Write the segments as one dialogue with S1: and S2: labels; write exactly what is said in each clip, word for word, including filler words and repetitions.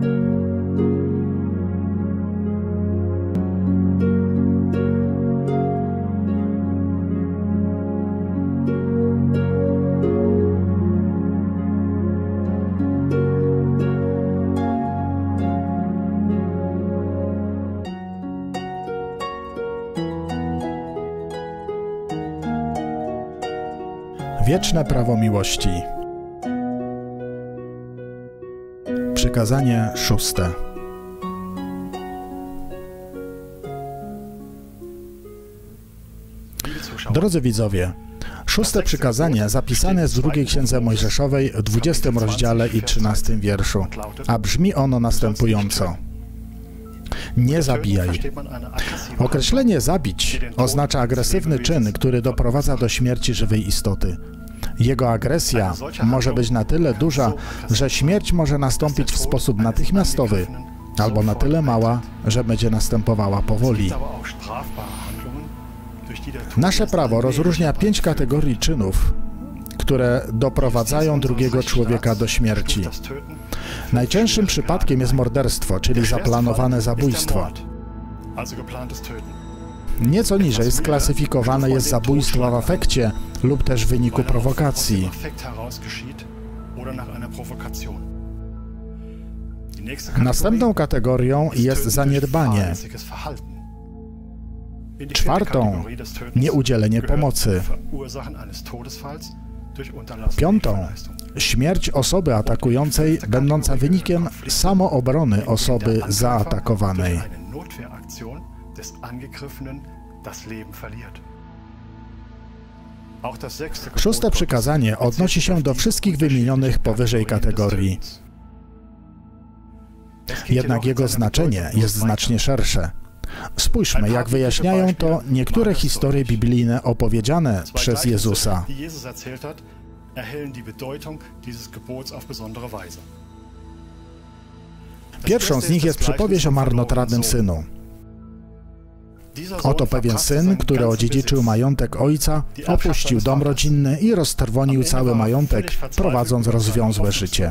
S1: Wieczne prawo miłości. Przykazanie szóste. Drodzy widzowie, szóste przykazanie zapisane jest w drugiej księdze Mojżeszowej w dwudziestym rozdziale i trzynastym wierszu, a brzmi ono następująco. Nie zabijaj. Określenie zabić oznacza agresywny czyn, który doprowadza do śmierci żywej istoty. Jego agresja może być na tyle duża, że śmierć może nastąpić w sposób natychmiastowy, albo na tyle mała, że będzie następowała powoli. Nasze prawo rozróżnia pięć kategorii czynów, które doprowadzają drugiego człowieka do śmierci. Najczęstszym przypadkiem jest morderstwo, czyli zaplanowane zabójstwo. Nieco niżej sklasyfikowane jest zabójstwo w afekcie lub też w wyniku prowokacji. Następną kategorią jest zaniedbanie. Czwartą – nieudzielenie pomocy. Piątą – śmierć osoby atakującej, będąca wynikiem samoobrony osoby zaatakowanej. Szóste przykazanie odnosi się do wszystkich wymienionych powyżej kategorii. Jednak jego znaczenie jest znacznie szersze. Spójrzmy, jak wyjaśniają to niektóre historie biblijne opowiedziane przez Jezusa. Pierwszą z nich jest przypowieść o marnotrawnym synu. Oto pewien syn, który odziedziczył majątek ojca, opuścił dom rodzinny i roztrwonił cały majątek, prowadząc rozwiązłe życie.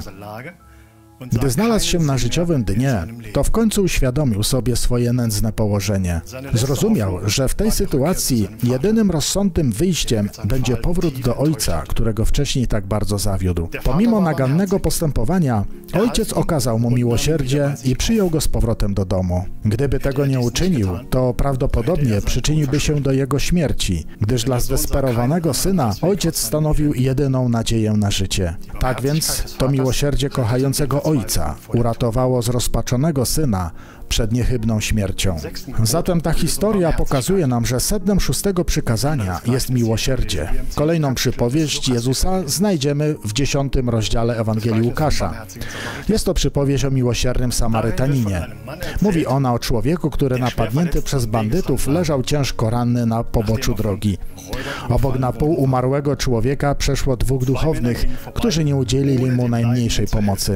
S1: Gdy znalazł się na życiowym dnie, to w końcu uświadomił sobie swoje nędzne położenie. Zrozumiał, że w tej sytuacji jedynym rozsądnym wyjściem będzie powrót do ojca, którego wcześniej tak bardzo zawiódł. Pomimo nagannego postępowania, ojciec okazał mu miłosierdzie i przyjął go z powrotem do domu. Gdyby tego nie uczynił, to prawdopodobnie przyczyniłby się do jego śmierci, gdyż dla zdesperowanego syna ojciec stanowił jedyną nadzieję na życie. Tak więc to miłosierdzie kochającego ojca uratowało zrozpaczonego syna przed niechybną śmiercią. Zatem ta historia pokazuje nam, że sednem szóstego przykazania jest miłosierdzie. Kolejną przypowieść Jezusa znajdziemy w dziesiątym rozdziale Ewangelii Łukasza. Jest to przypowieść o miłosiernym Samarytaninie. Mówi ona o człowieku, który napadnięty przez bandytów leżał ciężko ranny na poboczu drogi. Obok na pół umarłego człowieka przeszło dwóch duchownych, którzy nie udzielili mu najmniejszej pomocy.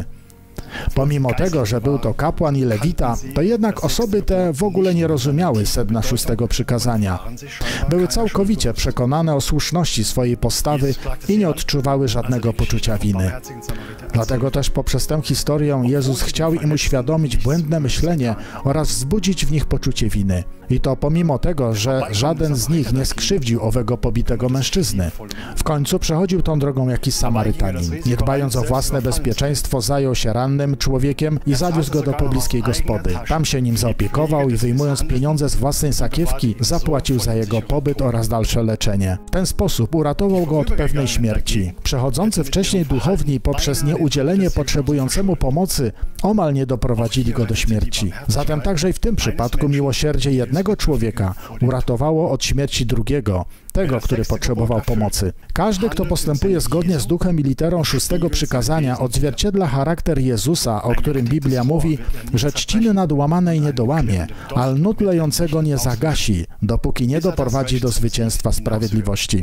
S1: Pomimo tego, że był to kapłan i lewita, to jednak osoby te w ogóle nie rozumiały sedna szóstego przykazania. Były całkowicie przekonane o słuszności swojej postawy i nie odczuwały żadnego poczucia winy. Dlatego też poprzez tę historię Jezus chciał im uświadomić błędne myślenie oraz wzbudzić w nich poczucie winy. I to pomimo tego, że żaden z nich nie skrzywdził owego pobitego mężczyzny. W końcu przechodził tą drogą jakiś Samarytanin. Nie dbając o własne bezpieczeństwo, zajął się rannym człowiekiem i zawiózł go do pobliskiej gospody. Tam się nim zaopiekował i wyjmując pieniądze z własnej sakiewki, zapłacił za jego pobyt oraz dalsze leczenie. W ten sposób uratował go od pewnej śmierci. Przechodzący wcześniej duchowni poprzez nieudzielenie potrzebującemu pomocy omal nie doprowadzili go do śmierci. Zatem także i w tym przypadku miłosierdzie jednego człowieka uratowało od śmierci drugiego, tego, który potrzebował pomocy. Każdy, kto postępuje zgodnie z duchem i literą szóstego przykazania, odzwierciedla charakter Jezusa, o którym Biblia mówi, że trzciny nadłamanej nie dołamie, a lnu tlejącego nie zagasi, dopóki nie doprowadzi do zwycięstwa sprawiedliwości.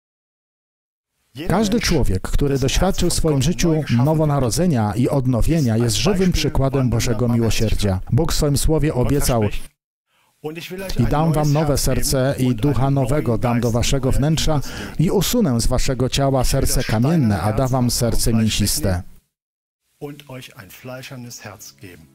S1: Każdy człowiek, który doświadczył w swoim życiu nowonarodzenia i odnowienia, jest żywym przykładem Bożego miłosierdzia. Bóg w swoim słowie obiecał: i dam wam nowe serce i ducha nowego dam do waszego wnętrza i usunę z waszego ciała serce kamienne, a dam wam serce mięsiste.
S2: und euch ein fleischernes Herz geben.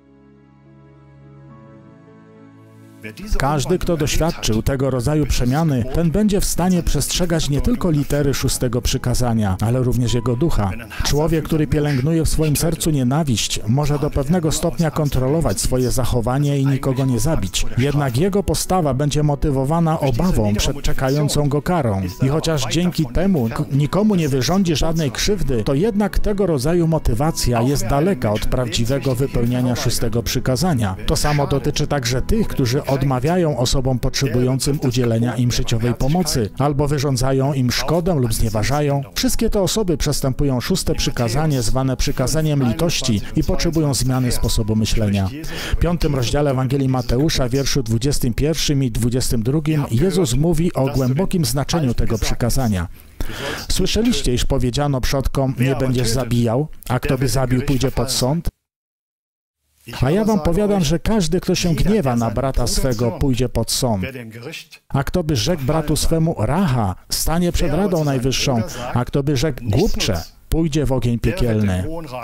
S1: Każdy, kto doświadczył tego rodzaju przemiany, ten będzie w stanie przestrzegać nie tylko litery szóstego przykazania, ale również jego ducha. Człowiek, który pielęgnuje w swoim sercu nienawiść, może do pewnego stopnia kontrolować swoje zachowanie i nikogo nie zabić. Jednak jego postawa będzie motywowana obawą przed czekającą go karą. I chociaż dzięki temu nikomu nie wyrządzi żadnej krzywdy, to jednak tego rodzaju motywacja jest daleka od prawdziwego wypełniania szóstego przykazania. To samo dotyczy także tych, którzy odmawiają osobom potrzebującym udzielenia im życiowej pomocy, albo wyrządzają im szkodę lub znieważają. Wszystkie te osoby przestępują szóste przykazanie, zwane przykazaniem litości i potrzebują zmiany sposobu myślenia. W piątym rozdziale Ewangelii Mateusza, wierszu dwudziestym pierwszym i dwudziestym drugim, Jezus mówi o głębokim znaczeniu tego przykazania. Słyszeliście, iż powiedziano przodkom, nie będziesz zabijał, a kto by zabił, pójdzie pod sąd? A ja wam powiadam, że każdy, kto się gniewa na brata swego, pójdzie pod sąd. A kto by rzekł bratu swemu racha, stanie przed Radą Najwyższą, a kto by rzekł głupcze, pójdzie w ogień piekielny.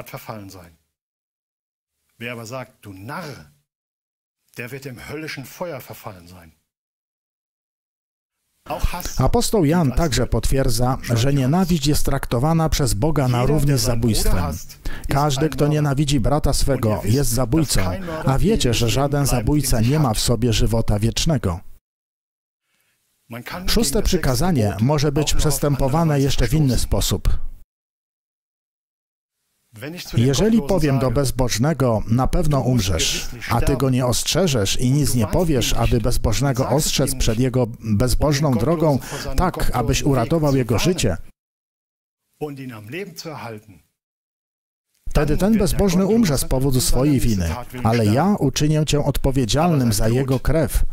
S2: Wer aber sagt, du Narr, der wird im höllischen Feuer verfallen sein.
S1: Apostoł Jan także potwierdza, że nienawiść jest traktowana przez Boga na równi z zabójstwem. Każdy, kto nienawidzi brata swego, jest zabójcą, a wiecie, że żaden zabójca nie ma w sobie żywota wiecznego. Szóste przykazanie może być przestępowane jeszcze w inny sposób. Jeżeli powiem do bezbożnego, na pewno umrzesz, a ty go nie ostrzeżesz i nic nie powiesz, aby bezbożnego ostrzec przed jego bezbożną drogą, tak, abyś uratował jego życie, wtedy ten bezbożny umrze z powodu swojej winy, ale ja uczynię cię odpowiedzialnym za jego krew.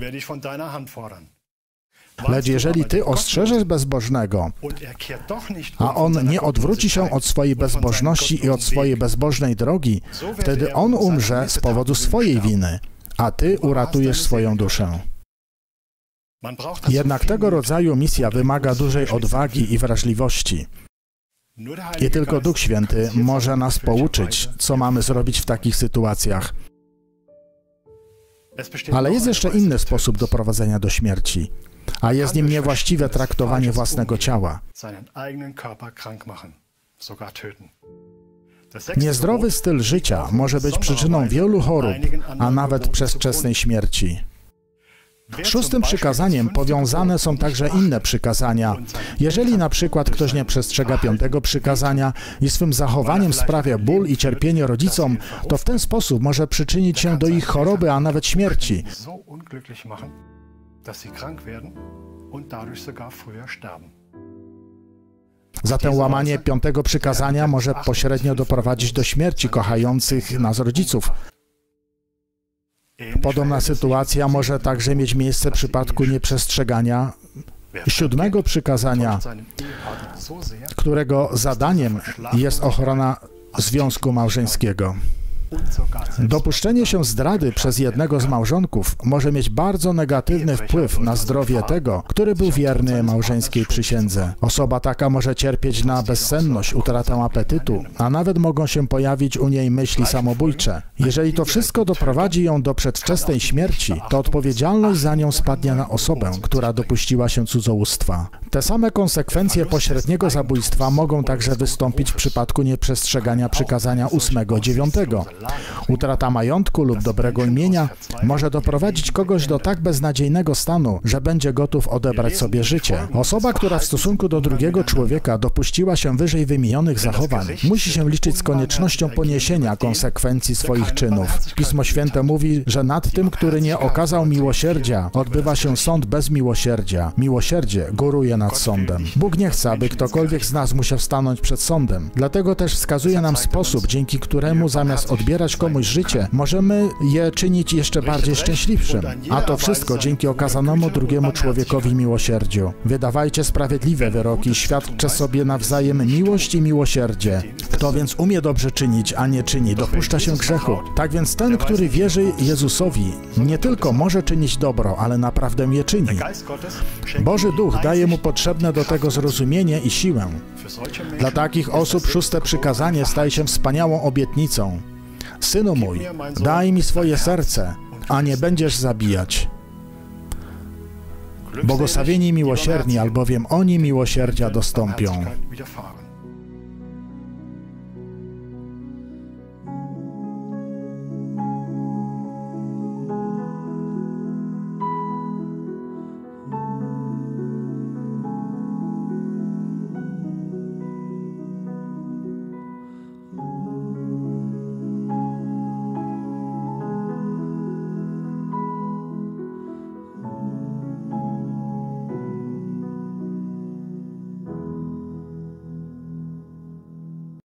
S1: Lecz jeżeli ty ostrzeżesz bezbożnego, a on nie odwróci się od swojej bezbożności i od swojej bezbożnej drogi, wtedy on umrze z powodu swojej winy, a ty uratujesz swoją duszę. Jednak tego rodzaju misja wymaga dużej odwagi i wrażliwości. I tylko Duch Święty może nas pouczyć, co mamy zrobić w takich sytuacjach. Ale jest jeszcze inny sposób doprowadzenia do śmierci, a jest nim niewłaściwe traktowanie własnego ciała. Niezdrowy styl życia może być przyczyną wielu chorób, a nawet przedwczesnej śmierci. Szóstym przykazaniem powiązane są także inne przykazania. Jeżeli na przykład ktoś nie przestrzega piątego przykazania i swym zachowaniem sprawia ból i cierpienie rodzicom, to w ten sposób może przyczynić się do ich choroby, a nawet śmierci. Zatem łamanie piątego przykazania może pośrednio doprowadzić do śmierci kochających nas rodziców. Podobna sytuacja może także mieć miejsce w przypadku nieprzestrzegania siódmego przykazania, którego zadaniem jest ochrona związku małżeńskiego. Dopuszczenie się zdrady przez jednego z małżonków może mieć bardzo negatywny wpływ na zdrowie tego, który był wierny małżeńskiej przysiędze. Osoba taka może cierpieć na bezsenność, utratę apetytu, a nawet mogą się pojawić u niej myśli samobójcze. Jeżeli to wszystko doprowadzi ją do przedwczesnej śmierci, to odpowiedzialność za nią spadnie na osobę, która dopuściła się cudzołóstwa. Te same konsekwencje pośredniego zabójstwa mogą także wystąpić w przypadku nieprzestrzegania przykazania ósmego, dziewiątego. Utrata majątku lub dobrego imienia może doprowadzić kogoś do tak beznadziejnego stanu, że będzie gotów odebrać sobie życie. Osoba, która w stosunku do drugiego człowieka dopuściła się wyżej wymienionych zachowań, musi się liczyć z koniecznością poniesienia konsekwencji swoich czynów. Pismo Święte mówi, że nad tym, który nie okazał miłosierdzia, odbywa się sąd bez miłosierdzia. Miłosierdzie góruje nad sądem. Bóg nie chce, aby ktokolwiek z nas musiał stanąć przed sądem. Dlatego też wskazuje nam sposób, dzięki któremu zamiast odbierać odbierać komuś życie, możemy je czynić jeszcze bardziej szczęśliwszym. A to wszystko dzięki okazanemu drugiemu człowiekowi miłosierdziu. Wydawajcie sprawiedliwe wyroki, świadczcie sobie nawzajem miłość i miłosierdzie. Kto więc umie dobrze czynić, a nie czyni, dopuszcza się grzechu. Tak więc ten, który wierzy Jezusowi, nie tylko może czynić dobro, ale naprawdę je czyni. Boży Duch daje mu potrzebne do tego zrozumienie i siłę. Dla takich osób szóste przykazanie staje się wspaniałą obietnicą. Synu mój, daj mi swoje serce, a nie będziesz zabijać. Błogosławieni miłosierni, albowiem oni miłosierdzia dostąpią.